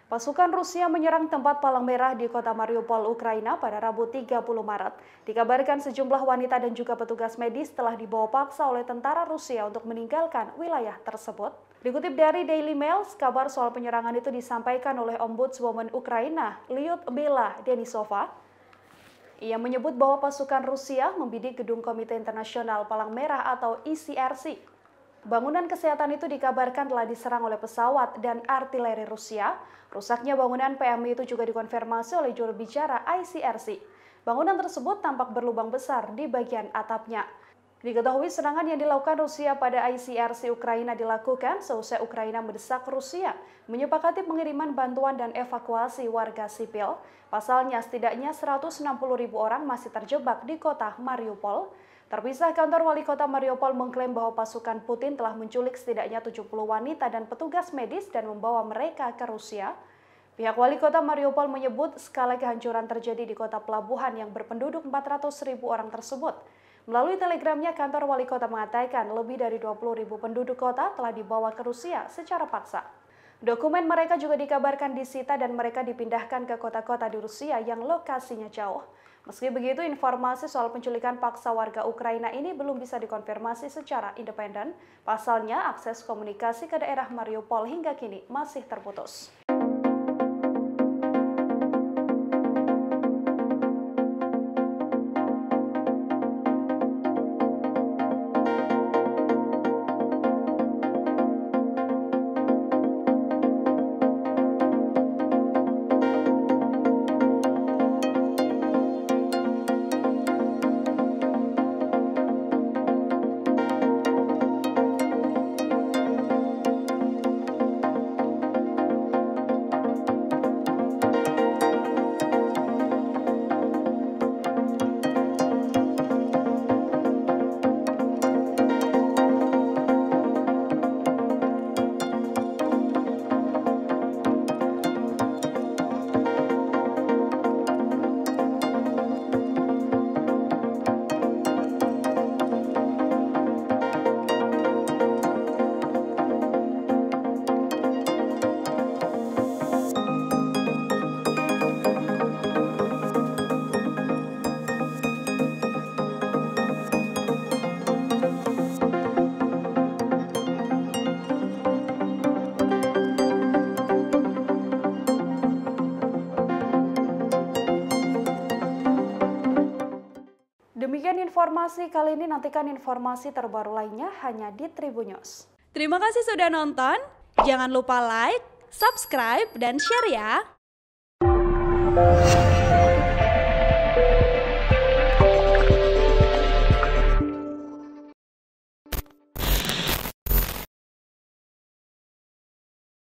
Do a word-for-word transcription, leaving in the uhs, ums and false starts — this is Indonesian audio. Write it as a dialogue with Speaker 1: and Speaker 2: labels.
Speaker 1: Pasukan Rusia menyerang tempat palang merah di kota Mariupol, Ukraina pada Rabu tiga puluh Maret. Dikabarkan sejumlah wanita dan juga petugas medis telah dibawa paksa oleh tentara Rusia untuk meninggalkan wilayah tersebut. Dikutip dari Daily Mail, kabar soal penyerangan itu disampaikan oleh Ombudswoman Ukraina, Lyudmila Denisova. Ia menyebut bahwa pasukan Rusia membidik gedung Komite Internasional Palang Merah atau I C R C. Bangunan kesehatan itu dikabarkan telah diserang oleh pesawat dan artileri Rusia. Rusaknya bangunan P M I itu juga dikonfirmasi oleh juru bicara I C R C. Bangunan tersebut tampak berlubang besar di bagian atapnya. Diketahui serangan yang dilakukan Rusia pada I C R C Ukraina dilakukan seusai Ukraina mendesak Rusia menyepakati pengiriman bantuan dan evakuasi warga sipil. Pasalnya setidaknya seratus enam puluh ribu orang masih terjebak di kota Mariupol. Terpisah, kantor wali kota Mariupol mengklaim bahwa pasukan Putin telah menculik setidaknya tujuh puluh wanita dan petugas medis dan membawa mereka ke Rusia. Pihak wali kota Mariupol menyebut skala kehancuran terjadi di kota pelabuhan yang berpenduduk empat ratus ribu orang tersebut. Melalui telegramnya, kantor wali kota mengatakan lebih dari dua puluh ribu penduduk kota telah dibawa ke Rusia secara paksa. Dokumen mereka juga dikabarkan disita dan mereka dipindahkan ke kota-kota di Rusia yang lokasinya jauh. Meski begitu, informasi soal penculikan paksa warga Ukraina ini belum bisa dikonfirmasi secara independen. Pasalnya, akses komunikasi ke daerah Mariupol hingga kini masih terputus. Demikian informasi kali ini, nantikan informasi terbaru lainnya hanya di Tribun News.
Speaker 2: Terima kasih sudah nonton, jangan lupa like, subscribe, dan share ya!